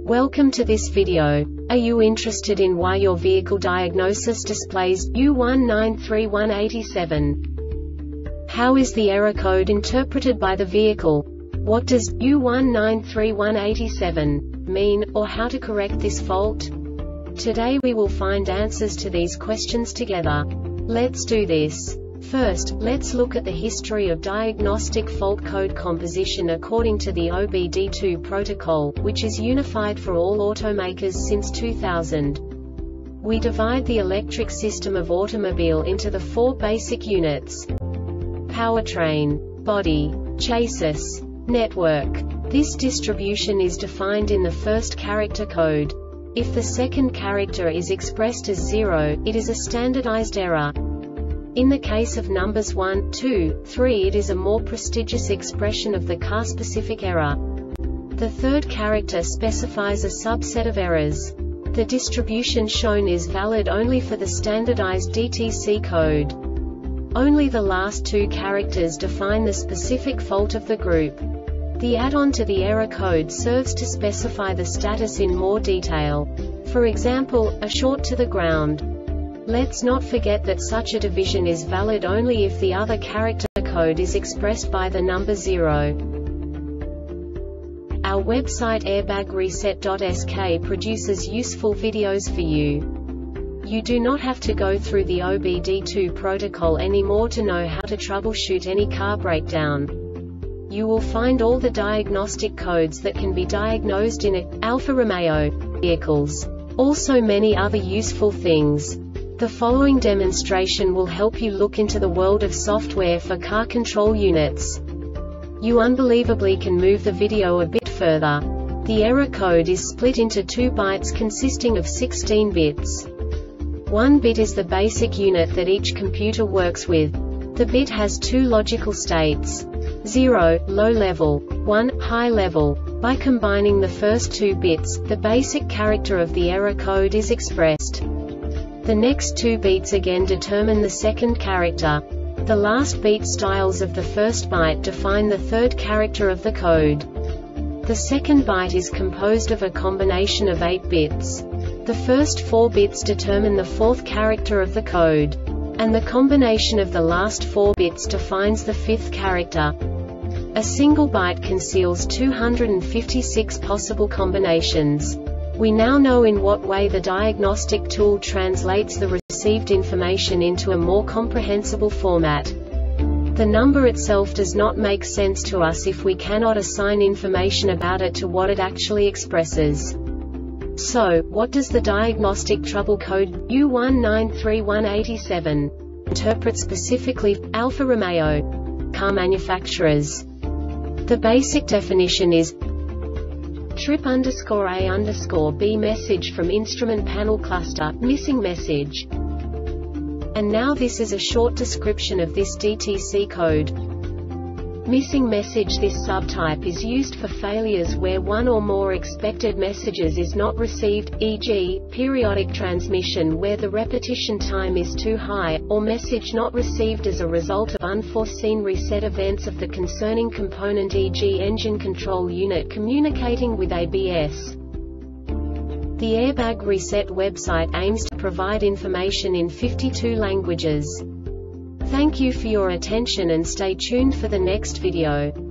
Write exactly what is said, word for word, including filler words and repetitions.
Welcome to this video. Are you interested in why your vehicle diagnosis displays U one nine three one eight seven? How is the error code interpreted by the vehicle? What does U one nine three one eight seven mean, or how to correct this fault? Today we will find answers to these questions together. Let's do this. First, let's look at the history of diagnostic fault code composition according to the O B D two protocol, which is unified for all automakers since two thousand. We divide the electric system of automobile into the four basic units: powertrain, body, chassis, network. This distribution is defined in the first character code. If the second character is expressed as zero, it is a standardized error. In the case of numbers one, two, three, it is a more prestigious expression of the car-specific error. The third character specifies a subset of errors. The distribution shown is valid only for the standardized D T C code. Only the last two characters define the specific fault of the group. The add-on to the error code serves to specify the status in more detail. For example, a short to the ground. Let's not forget that such a division is valid only if the other character code is expressed by the number zero. Our website airbag reset dot S K produces useful videos for you. You do not have to go through the O B D two protocol anymore to know how to troubleshoot any car breakdown. You will find all the diagnostic codes that can be diagnosed in Alfa Romeo vehicles. Also many other useful things. The following demonstration will help you look into the world of software for car control units. You unbelievably can move the video a bit further. The error code is split into two bytes consisting of sixteen bits. One bit is the basic unit that each computer works with. The bit has two logical states: zero, low level, one, high level. By combining the first two bits, the basic character of the error code is expressed. The next two beats again determine the second character. The last beat styles of the first byte define the third character of the code. The second byte is composed of a combination of eight bits. The first four bits determine the fourth character of the code. And the combination of the last four bits defines the fifth character. A single byte conceals two hundred fifty-six possible combinations. We now know in what way the diagnostic tool translates the received information into a more comprehensible format. The number itself does not make sense to us if we cannot assign information about it to what it actually expresses. So, what does the diagnostic trouble code U one nine three one eight seven interpret specifically for Alfa Romeo car manufacturers? The basic definition is trip underscore A underscore B message from instrument panel cluster, missing message. And now this is a short description of this D T C code. Missing message. This subtype is used for failures where one or more expected messages is not received, for example, periodic transmission where the repetition time is too high, or message not received as a result of unforeseen reset events of the concerning component, for example engine control unit communicating with A B S. The Airbag Reset website aims to provide information in fifty-two languages. Thank you for your attention and stay tuned for the next video.